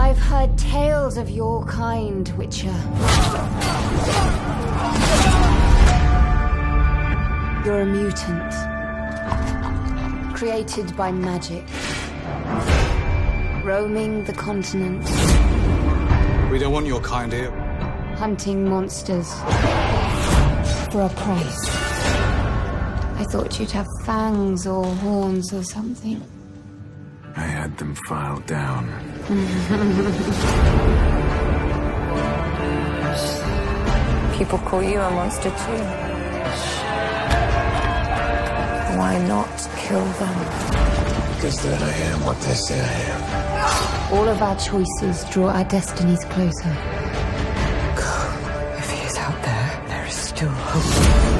I've heard tales of your kind, Witcher. You're a mutant. Created by magic. Roaming the continent. We don't want your kind here. Hunting monsters. For a price. I thought you'd have fangs or horns or something. I had them filed down. People call you a monster too. Why not kill them? Because then I am what they say I am. All of our choices draw our destinies closer. If he is out there, there is still hope.